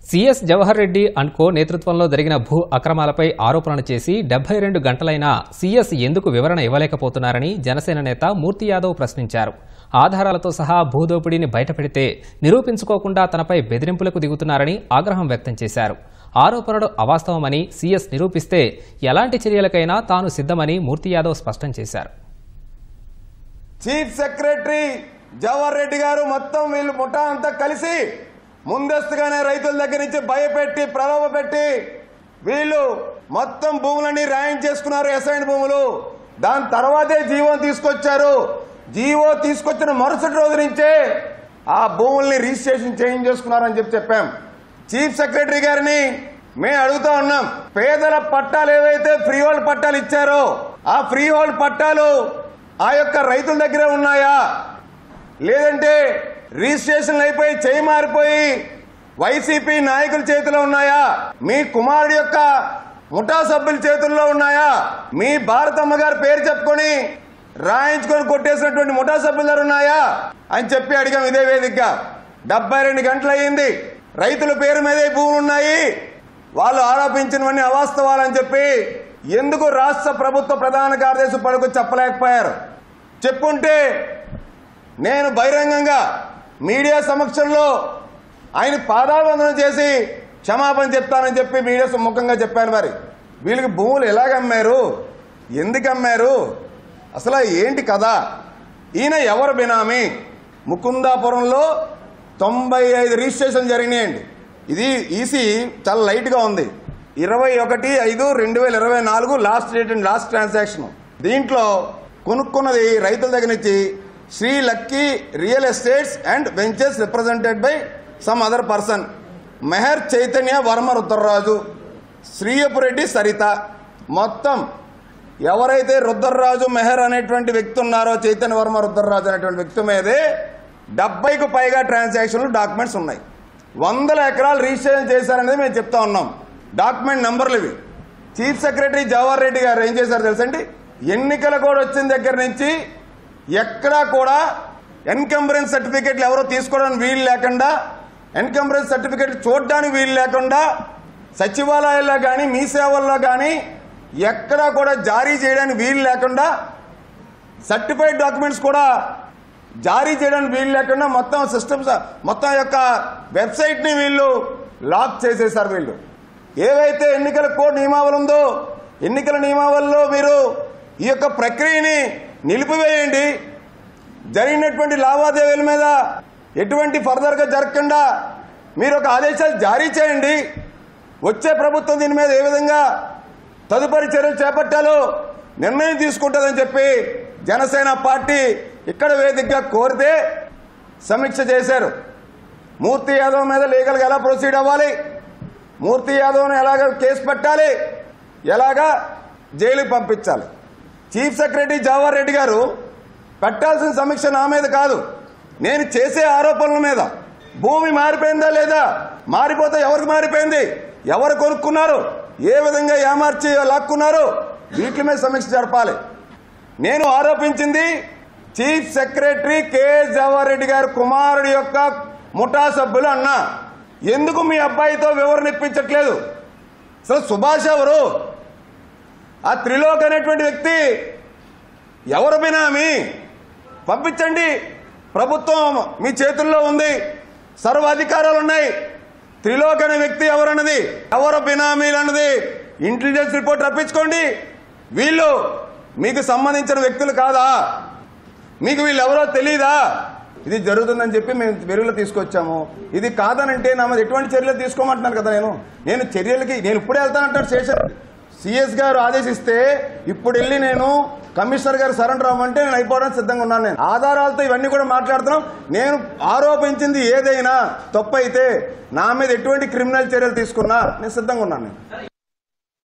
CS Jawahar Reddy and co నేతృత్వంలో జరిగిన భూ అక్రమాలపై ఆరోపణలు చేసి 72 గంటలైనా సిఎస్ ఎందుకు వివరణ ఇవ్వలేకపోతున్నారని జనసేన నేత మూర్తి యాదవ్ ప్రశ్నించారు. ఆధారాలతో సహా భూదోపిడీని బయటపెడితే నిరూపించుకోకుండా తనపై బెదిరింపులకు దిగుతున్నారని ఆగ్రహం వ్యక్తం చేశారు. ఆరోపణలు అవాస్తవమని సిఎస్ నిరూపిస్తే ఎలాంటి చర్యలకైనా తాను సిద్ధమని మూర్తి యాదవ్ స్పష్టం చేశారు. చీఫ్ సెక్రటరీ జవహర్ రెడ్డి గారు మొత్తం వీళ్ళు ముఠా అంతా కలిసి ముందస్తుగానే రైతుల దగ్గర నుంచి భయపెట్టి ప్రలోభపెట్టి వీళ్ళు మొత్తం భూములన్నీ ర్యాంక్ చేసుకున్నారు, అసైన్ భూములు. దాని తర్వాతే జీవో తీసుకొచ్చారు. జీవో తీసుకొచ్చిన మరుసటి రోజు నుంచే ఆ భూముల్ని రిజిస్ట్రేషన్ చేంజ్ చేసుకున్నారని చెప్పాం. చీఫ్ సెక్రటరీ గారిని మేము అడుగుతా ఉన్నాం, పేదల పట్టాలు ఏవైతే ఫ్రీ హోల్డ్ పట్టాలు ఇచ్చారో ఆ ఫ్రీ హోల్డ్ పట్టాలు ఆ యొక్క రైతుల దగ్గరే ఉన్నాయా, లేదంటే రిజిస్ట్రేషన్ అయిపోయి చేయి మారిపోయి వైసీపీ నాయకుల చేతిలో ఉన్నాయా, మీ కుమారుడి యొక్క ముఠా సభ్యుల చేతుల్లో ఉన్నాయా, మీ భారతమ్మ గారి పేరు చెప్పుకొని రాయించుకొని కొట్టేసినటువంటి ముఠా సభ్యుల దగ్గర ఉన్నాయా అని చెప్పి అడిగాం. ఇదే వేదికగా 72 గంటలు అయ్యింది. రైతుల పేరు మీదే భూములు ఉన్నాయి, వాళ్ళు ఆరోపించినవన్నీ అవాస్తవాలని చెప్పి ఎందుకు రాష్ట్ర ప్రభుత్వ ప్రధాన కార్యదర్శి పడుకు చెప్పలేకపోయారు? చెప్పుంటే నేను బహిరంగంగా మీడియా సమక్షంలో ఆయన పాదాబంధనం చేసి క్షమాపణ చెప్తానని చెప్పి మీడియా ముఖంగా చెప్పాను. మరి వీళ్ళకి భూములు ఎలాగమ్మారు, ఎందుకు అమ్మారు, అసలు ఏంటి కదా? ఈయన ఎవరు బినామీ? ముకుందాపురంలో 95 రిజిస్ట్రేషన్ జరిగినాయండి. ఇది ఈసీ చాలా లైట్గా ఉంది. 21/5/2024 last date and last transaction. దీంట్లో కొనుక్కున్నది రైతుల దగ్గర నుంచి Sri lucky real estates and ventures represented by some other person, Mehar Chaitanya Varma Rudraraju, Sriyapureddy Saritha. మొత్తం ఎవరైతే రుద్రరాజు మెహర్ అనేటువంటి వ్యక్తి ఉన్నారో, చైతన్య వర్మ రుద్రరాజు అనేటువంటి వ్యక్తి మీదే 70కు పైగా ట్రాన్సాక్షన్లు డాక్యుమెంట్స్ ఉన్నాయి. 100 ఎకరాలు రిజిస్ట్రేషన్ చేశారనేది మేము చెప్తా ఉన్నాం. డాక్యుమెంట్ నంబర్లు ఇవి. చీఫ్ సెక్రటరీ జవహర్ రెడ్డి గారు ఏం చేశారు తెలుసండి? ఎన్నికల కోడ్ వచ్చిన దగ్గర నుంచి ఎక్కడా కూడా ఎన్కంబరెన్స్ సర్టిఫికెట్లు ఎవరో తీసుకోవడానికి వీలు లేకుండా, ఎన్కంబరెన్స్ సర్టిఫికెట్లు చూడడానికి వీలు లేకుండా, సచివాలయాల్లో కానీ మీ సేవల్లో కానీ ఎక్కడా కూడా జారీ చేయడానికి వీలు లేకుండా, సర్టిఫైడ్ డాక్యుమెంట్స్ కూడా జారీ చేయడానికి వీలు లేకుండా మొత్తం సిస్టమ్స్ మొత్తం యొక్క వెబ్సైట్ని వీళ్ళు లాక్ చేసేశారు. వీళ్ళు ఏవైతే ఎన్నికల కోడ్ నియమావళి ఉందో, ఎన్నికల నియమావళిలో మీరు ఈ యొక్క ప్రక్రియని నిలిపివేయండి. జరిగినటువంటి లావాదేవీల మీద ఎటువంటి ఫర్దర్గా జరగకుండా మీరు ఒక ఆదేశాలు జారీ చేయండి. వచ్చే ప్రభుత్వం దీని మీద ఏ విధంగా తదుపరి చర్యలు చేపట్టాలో నిర్ణయం తీసుకుంటుందని చెప్పి జనసేన పార్టీ ఇక్కడ వేదికగా కోరితే సమీక్ష చేశారు. మూర్తి యాదవ్ మీద లీగల్గా ఎలా ప్రొసీడ్ అవ్వాలి, మూర్తి యాదవ్ను ఎలాగ కేసు పెట్టాలి, ఎలాగా జైలుకి పంపించాలి. చీఫ్ సెక్రటరీ జవహర్ రెడ్డి గారు పెట్టాల్సిన సమీక్ష నా మీద కాదు, నేను చేసే ఆరోపణల మీద. భూమి మారిపోయిందా లేదా, మారిపోతే ఎవరికి మారిపోయింది, ఎవరు కొనుక్కున్నారు, ఏ విధంగా ఏమార్చి లాక్కున్నారు, వీటి మీద సమీక్ష జరపాలి. నేను ఆరోపించింది chief secretary KS Jawahar Reddy గారి కుమారుడి యొక్క ముఠా సభ్యులు అన్నా. ఎందుకు మీ అబ్బాయితో వివరణ ఇప్పించట్లేదు? అసలు సుభాష్ ఎవరు? ఆ త్రిలోక్ అనేటువంటి వ్యక్తి ఎవరు బినామీ? పంపించండి. ప్రభుత్వం మీ చేతుల్లో ఉంది, సర్వ అధికారాలు ఉన్నాయి. త్రిలోక్ అనే వ్యక్తి ఎవరన్నది, ఎవరు బినామీలు అన్నది ఇంటెలిజెన్స్ రిపోర్ట్ రప్పించుకోండి. వీళ్ళు మీకు సంబంధించిన వ్యక్తులు కాదా? మీకు వీళ్ళెవరో తెలీదా? ఇది జరుగుతుందని చెప్పి మేము వెలుగులో తీసుకొచ్చాము. ఇది కాదనంటే నా మీద ఎటువంటి చర్యలు తీసుకోమంటున్నాను కదా. నేను చర్యలకి నేను ఇప్పుడే వెళ్తానంటాను. స్టేషన్ సిఎస్ గారు ఆదేశిస్తే ఇప్పుడు వెళ్ళి నేను కమిషనర్ గారు సరెండర్ అవ్వమంటే నేను అయిపోవడానికి సిద్ధంగా ఉన్నాను. నేను ఆధారాలతో ఇవన్నీ కూడా మాట్లాడుతున్నాం. నేను ఆరోపించింది ఏదైనా తప్పు అయితే నా మీద ఎటువంటి క్రిమినల్ చర్యలు తీసుకున్నా నేను సిద్ధంగా ఉన్నాను.